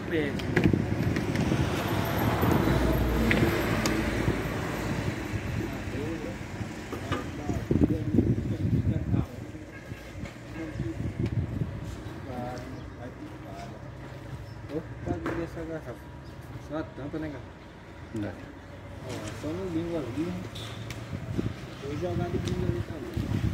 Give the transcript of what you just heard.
perde. Cadê essa garrafa? Só a tampa, né, garrafa? Não. Ó, só no bingo ali, né? Vou jogar de bingo ali também.